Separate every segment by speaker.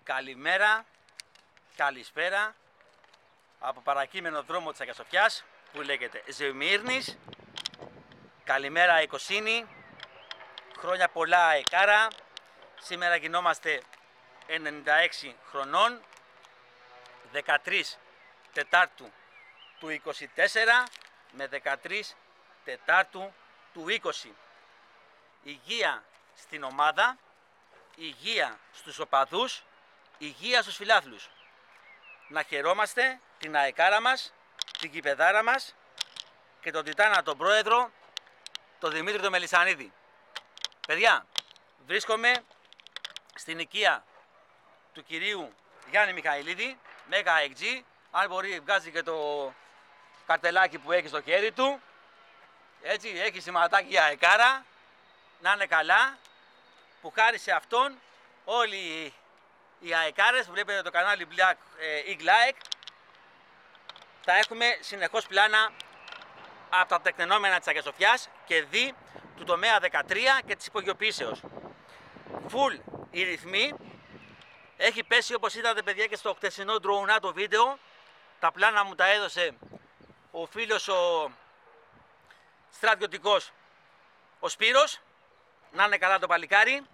Speaker 1: Καλημέρα, καλησπέρα από παρακείμενο δρόμο της Αγίας Σοφιάς που λέγεται Ζεμύρνης. Καλημέρα Αικοσύνη, χρόνια πολλά Αεκάρα. Σήμερα γινόμαστε 96 χρονών, 13 Τετάρτου του 24 με 13 Τετάρτου του 20. Υγεία στην ομάδα, υγεία στους οπαδούς, υγεία στους φιλάθλους. Να χαιρόμαστε την αεκάρα μας, την κηπεδάρα μας και τον Τιτάνα τον πρόεδρο, τον Δημήτρη τον Μελισσανίδη. Παιδιά, βρίσκομαι στην οικία του κυρίου Γιάννη Μιχαηλίδη, Μέγα XG. Αν μπορεί βγάζει και το καρτελάκι που έχει στο χέρι του. Έτσι, έχει σηματάκι αεκάρα. Να είναι καλά, που χάρη σε αυτόν όλοι οι αεκάρες, βλέπετε το κανάλι Black Eagle Like, θα έχουμε συνεχώς πλάνα από τα τεκτενόμενα της Αγίας Σοφιάς και δι του τομέα 13 και της υπογειοποίησεως. Φουλ οι ρυθμοί, έχει πέσει όπως είδατε παιδιά και στο χτεσινό ντροουνάτο βίντεο, τα πλάνα μου τα έδωσε ο φίλος ο στρατιωτικός ο Σπύρος. Να είναι καλά το παλικάρι.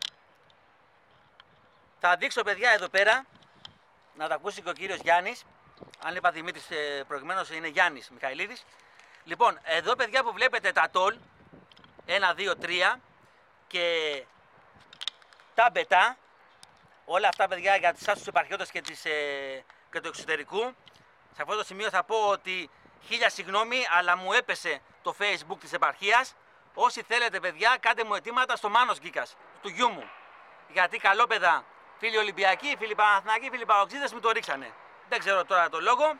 Speaker 1: Θα δείξω παιδιά εδώ πέρα, να τα ακούσει και ο κύριος Γιάννης. Αν είπα Δημήτρης προηγουμένως, είναι Γιάννης Μιχαηλίδης. Λοιπόν, εδώ παιδιά που βλέπετε τα τόλ 1, 2, 3 και τα μπετά, όλα αυτά παιδιά για εσάς τους επαρχιώτες και του εξωτερικού. Σε αυτό το σημείο θα πω ότι χίλια συγγνώμη, αλλά μου έπεσε το Facebook της επαρχίας. Όσοι θέλετε παιδιά, κάντε μου αιτήματα στο Μάνος Γκίκας, του γιού μου. Γιατί καλόπαιδα, φίλοι Ολυμπιακοί, φίλοι Παναθηναϊκοί, φίλοι Παοξίδες μου το ρίξανε. Δεν ξέρω τώρα το λόγο.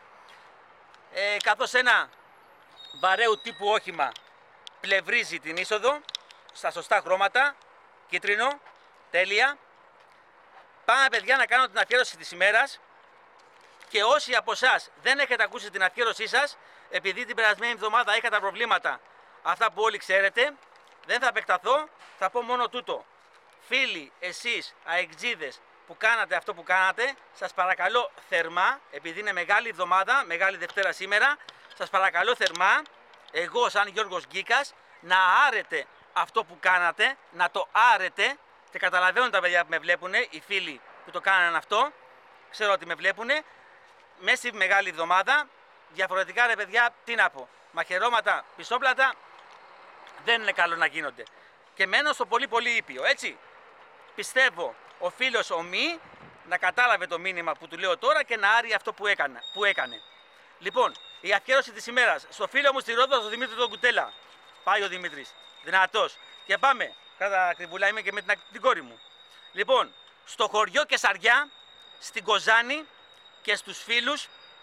Speaker 1: Καθώς ένα βαρέου τύπου όχημα πλευρίζει την είσοδο, στα σωστά χρώματα, κίτρινο, τέλεια. Πάμε παιδιά να κάνω την αφιέρωση της ημέρας. Και όσοι από εσάς δεν έχετε ακούσει την αφιέρωσή σας, επειδή την περασμένη εβδομάδα είχα τα προβλήματα, αυτά που όλοι ξέρετε, δεν θα επεκταθώ, θα πω μόνο τούτο. Φίλοι, εσείς, αεξίδες που κάνατε αυτό που κάνατε, σας παρακαλώ θερμά, επειδή είναι μεγάλη εβδομάδα, μεγάλη Δευτέρα σήμερα, σας παρακαλώ θερμά, εγώ σαν Γιώργος Γκίκας, να άρετε αυτό που κάνατε, να το άρετε, και καταλαβαίνουν τα παιδιά που με βλέπουν, οι φίλοι που το κάνανε αυτό, ξέρω ότι με βλέπουν, μέσα στη μεγάλη εβδομάδα, διαφορετικά ρε παιδιά, τι να πω, μαχαιρώματα, πισόπλατα, δεν είναι καλό να γίνονται. Και μένω στο πολύ πολύ ήπιο, έτσι. Πιστεύω ο φίλος ο Μη να κατάλαβε το μήνυμα που του λέω τώρα και να άρει αυτό που έκανε. Λοιπόν, η αφιέρωση της ημέρας στο φίλο μου στη Ρόδο, στον Δημήτρη τον Κουτέλα. Πάει ο Δημήτρης, δυνατός. Και πάμε, κατά κρυβουλά είμαι και με την κόρη μου. Λοιπόν, στο χωριό Κεσαριά, στην Κοζάνη και στους φίλους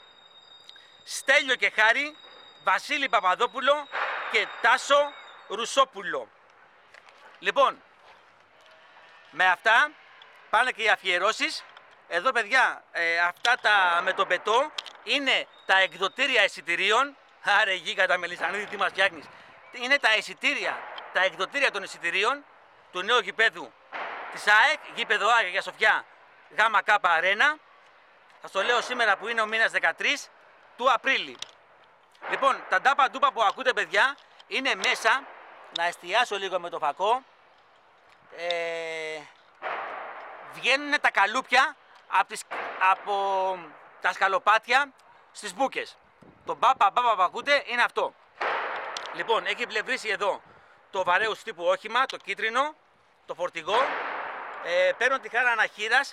Speaker 1: Στέλιο και Χάρη, Βασίλη Παπαδόπουλο και Τάσο Ρουσόπουλο. Λοιπόν, με αυτά πάνε και οι αφιερώσεις. Εδώ παιδιά, αυτά τα με το πετό είναι τα εκδοτήρια εισιτηρίων. Άρε Γίγα τα Μελισσανίδη, τι μας φτιάχνεις. Είναι τα εισιτήρια, τα εκδοτήρια των εισιτηρίων του νέου γηπέδου της ΑΕΚ, γήπεδο ΑΕΚ για Σοφιά ΓΚ Αρένα. Θα το λέω σήμερα που είναι ο μήνας 13 του Απρίλη. Λοιπόν, τα ντάπα ντούπα που ακούτε παιδιά είναι μέσα. Να εστιάσω λίγο με το φακό. Βγαίνουν τα καλούπια από τα σκαλοπάτια στις μπούκες. Το μπάπα που ακούτε είναι αυτό. Λοιπόν, έχει πλευρίσει εδώ το βαρέους τύπου όχημα, το κίτρινο, το φορτηγό. Παίρνω τη χάρα αναχείρας.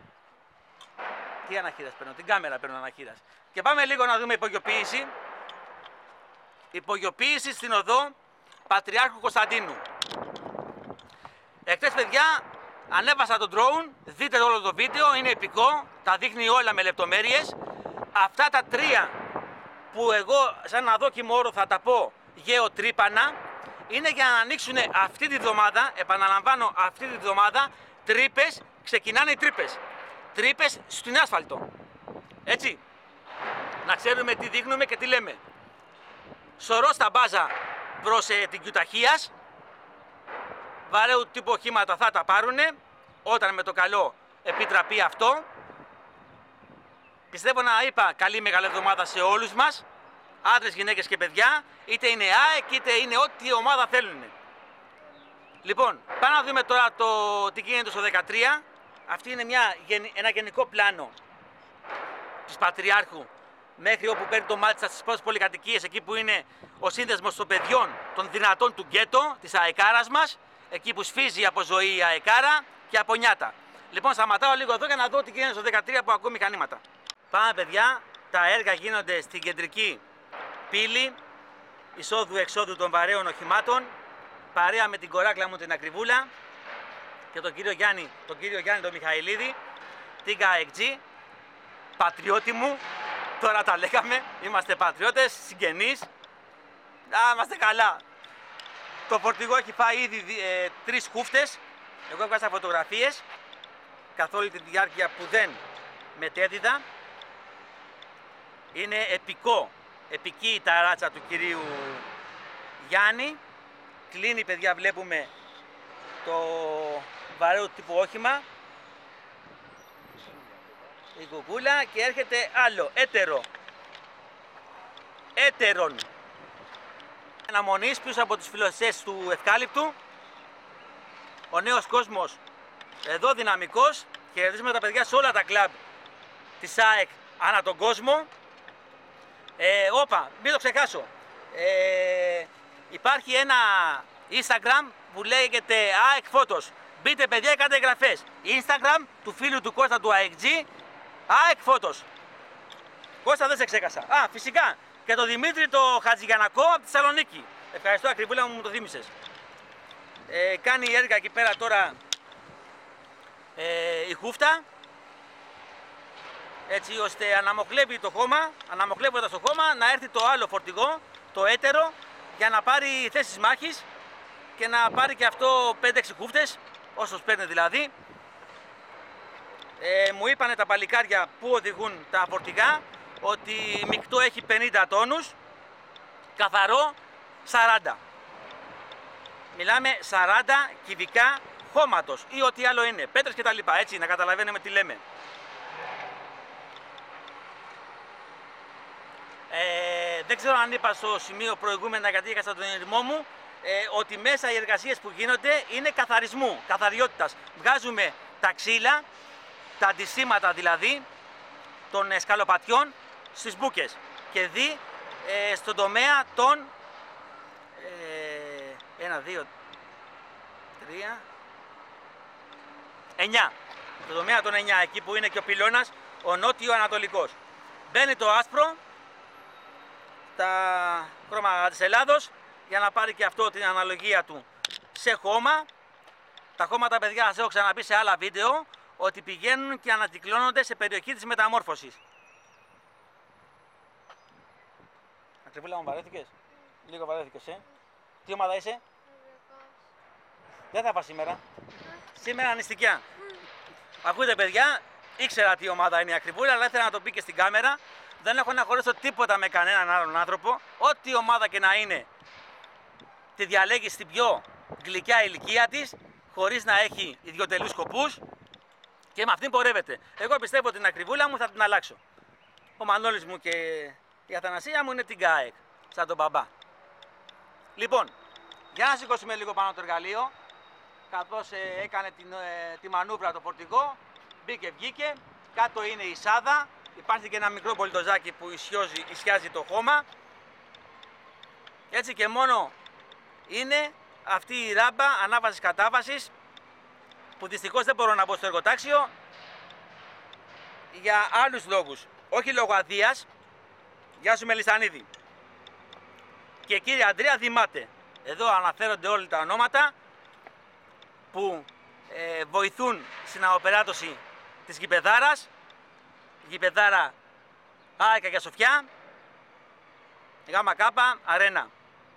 Speaker 1: Τι αναχείρας παίρνω, την κάμερα παίρνω αναχείρας. Και πάμε λίγο να δούμε υπογειοποίηση. Υπογειοποίηση στην οδό Πατριάρχου Κωνσταντίνου. Εχθές παιδιά ανέβασα το drone, δείτε όλο το βίντεο, είναι επικό, τα δείχνει όλα με λεπτομέρειες. Αυτά τα τρία που εγώ σαν αδόκιμο όρο θα τα πω γεωτρύπανα, είναι για να ανοίξουν αυτή τη βδομάδα, επαναλαμβάνω αυτή τη βδομάδα, τρύπες, ξεκινάνε οι τρύπες. Τρύπες στην άσφαλτο. Έτσι, να ξέρουμε τι δείχνουμε και τι λέμε. Σωρό στα μπάζα προς την Κιουταχίας. Βαρέου τύπου οχήματα θα τα πάρουνε όταν με το καλό επιτραπεί αυτό. Πιστεύω να είπα καλή μεγάλη εβδομάδα σε όλους μας, άντρες, γυναίκες και παιδιά, είτε είναι ΑΕΚ είτε είναι ό,τι ομάδα θέλουν. Λοιπόν, πάμε να δούμε τώρα τι γίνεται στο 13. Αυτή είναι ένα γενικό πλάνο της Πατριάρχου μέχρι όπου παίρνει το μάτι στις πρώτες πολυκατοικίες, εκεί που είναι ο σύνδεσμος των παιδιών των δυνατών του γκέτο, της αεκάρας μας, εκεί που σφίζει από ζωή η αεκάρα και από νιάτα. Λοιπόν, σταματάω λίγο εδώ για να δω τι γίνεται στο 13 που ακούω μηχανήματα. Πάμε παιδιά, τα έργα γίνονται στην κεντρική πύλη εισόδου-εξόδου των βαρέων οχημάτων, παρέα με την κοράκλα μου την Ακριβούλα και τον κύριο Γιάννη τον Μιχαηλίδη, την ΚΑΕΚΤΖ, πατριώτη μου. Τώρα τα λέγαμε, είμαστε πατριώτες, συγγενείς, είμαστε καλά. Το φορτηγό έχει φάει ήδη 3 χούφτες, εγώ έβγαζα φωτογραφίες καθ' όλη τη διάρκεια που δεν μετέδιδα. Είναι επική η ταράτσα του κυρίου Γιάννη. Κλείνει παιδιά, βλέπουμε το βαρέο τύπου όχημα, η κουκούλα, και έρχεται άλλο έτερον αναμονής πίσω από τις φιλοσές του ευκάλυπτου. Ο νέος κόσμος εδώ δυναμικός, χαιρετίζουμε τα παιδιά σε όλα τα κλαμπ της ΑΕΚ ανά τον κόσμο. Μην το ξεχάσω, υπάρχει ένα Instagram που λέγεται ΑΕΚ Photos. Μπείτε παιδιά και κάντε εγγραφές. Instagram του φίλου του Κώστα του AEKG, ΑΕΚ Photos. Κώστα, δεν σε ξέχασα. Φυσικά και το Δημήτρη το Χατζηγιανακό από τη Θεσσαλονίκη. Ευχαριστώ Ακριβούλα μου το θύμισες. Κάνει έργα εκεί πέρα τώρα η χούφτα, έτσι ώστε αναμοχλεύοντας το χώμα να έρθει το άλλο φορτηγό, το έτερο, για να πάρει θέσεις μάχης και να πάρει και αυτό 5-6 χούφτες, όσος παίρνει δηλαδή. Μου είπανε τα παλικάρια που οδηγούν τα φορτηγά ότι μεικτό έχει 50 τόνους, καθαρό 40. Μιλάμε 40 κυβικά χώματος ή ό,τι άλλο είναι, πέτρες και τα λοιπά, έτσι να καταλαβαίνουμε τι λέμε. Δεν ξέρω αν είπα στο σημείο προηγούμενα, γιατί έχασα τον ερμό μου, ότι μέσα οι εργασίες που γίνονται είναι καθαρισμού, καθαριότητας. Βγάζουμε τα ξύλα, τα αντισήματα δηλαδή των σκαλοπατιών στις μπούκες και στον τομέα των 9. Στον τομέα των 9, εκεί που είναι και ο πυλώνας, ο νότιο-ανατολικός. Μπαίνει το άσπρο, τα χρώματα της Ελλάδος, για να πάρει και αυτό την αναλογία του σε χώμα. Τα χώματα, παιδιά, σας έχω ξαναπεί σε άλλα βίντεο, ότι πηγαίνουν και ανακυκλώνονται σε περιοχή της μεταμόρφωσης. Ακριβούλα μου, βαρέθηκες? Λίγο βαρέθηκες, Τι ομάδα είσαι? Δεν θα πας σήμερα. Σήμερα νηστικιά. Ακούτε παιδιά, ήξερα τι ομάδα είναι η Ακριβούλα, αλλά ήθελα να το πει και στην κάμερα. Δεν έχω να χωρίσω τίποτα με κανέναν άλλον άνθρωπο. Ό,τι ομάδα και να είναι, τη διαλέγει στην πιο γλυκιά ηλικία της, χωρίς να έχει ιδιωτελούς σκοπούς, και με αυτήν πορεύεται. Εγώ πιστεύω την Ακριβούλα μου θα την αλλάξω. Ο Μανώλης μου και η Αθανασία μου είναι την ΚΑΕΚ, σαν τον μπαμπά. Λοιπόν, για να σηκώσουμε λίγο πάνω το εργαλείο, καθώς έκανε τη μανούβρα το φορτηγό, μπήκε βγήκε, κάτω είναι η σάδα, υπάρχει και ένα μικρό πολυτοζάκι που ισιάζει το χώμα, έτσι, και μόνο είναι αυτή η ράμπα ανάβασης κατάβασης, που δυστυχώς δεν μπορώ να μπω στο εργοτάξιο για άλλους λόγους, όχι λόγω αδείας. Γεια σου Μελισσανίδη. Και κύριε Ανδρέα Δημάτε, εδώ αναφέρονται όλα τα ονόματα που βοηθούν στην αοπεράτωση της γηπεδάρας. Γηπεδάρα ΑΕΚ Αγία Σοφιά, ΓΚ Αρένα.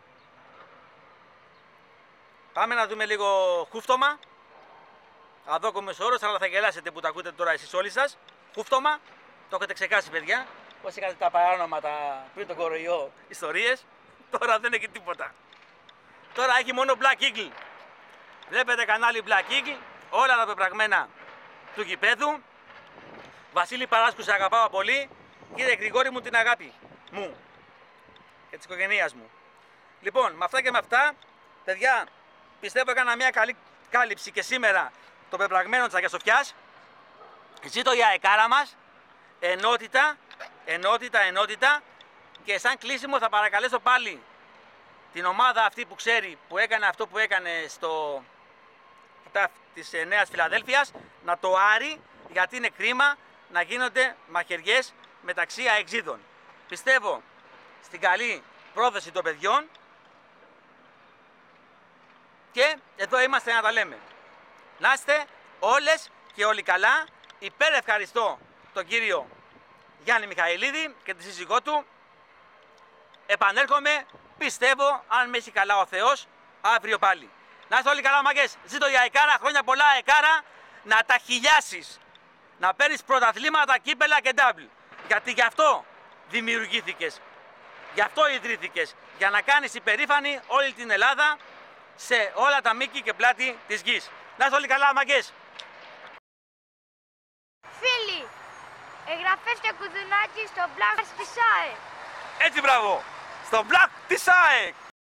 Speaker 1: Πάμε να δούμε λίγο χούφτωμα. Αδόκομος όρος, αλλά θα γελάσετε που τα ακούτε τώρα εσείς όλοι σας. Χούφτωμα, το έχετε ξεχάσει παιδιά. Όσοι είχατε τα παράνομα πριν τον κοροϊό ιστορίες, τώρα δεν έχει τίποτα. Τώρα έχει μόνο Black Eagle. Βλέπετε κανάλι Black Eagle, όλα τα πεπραγμένα του γηπέδου. Βασίλη Παράσκου, σε αγαπάω πολύ. Κύριε Γρηγόρη μου, την αγάπη μου και της οικογένειας μου. Λοιπόν, με αυτά και με αυτά, παιδιά, πιστεύω έκανα μια καλή κάλυψη και σήμερα των πεπραγμένων της Αγίας Σοφιάς. Ζήτω η αεκάρα μας, ενότητα, και σαν κλείσιμο θα παρακαλέσω πάλι την ομάδα αυτή που ξέρει, που έκανε αυτό που έκανε στο της Νέας Φιλαδέλφειας, να το άρει, γιατί είναι κρίμα να γίνονται μαχαιριές μεταξύ αεξίδων. Πιστεύω στην καλή πρόθεση των παιδιών και εδώ είμαστε να τα λέμε. Να είστε όλες και όλοι καλά. Ευχαριστώ τον κύριο Γιάννη Μιχαηλίδη και τη σύζυγό του. Επανέρχομαι, πιστεύω, αν με έχει καλά ο Θεός, αύριο πάλι. Να είστε όλοι καλά, μαγκές. Ζήτω η αεκάρα, χρόνια πολλά αεκάρα, να τα χιλιάσεις. Να παίρνεις πρωταθλήματα, κύπελα και ντάμπλ. Γιατί γι' αυτό δημιουργήθηκες. Γι' αυτό ιδρύθηκες. Για να κάνεις υπερήφανη όλη την Ελλάδα σε όλα τα μήκη και πλάτη της γης. Να είστε όλοι καλά, μαγκές.
Speaker 2: Φίλοι, εγγραφές και κουδουνάκι στο blog της ΑΕΚ.
Speaker 1: Έτσι, μπράβο. Στο blog της ΑΕΚ.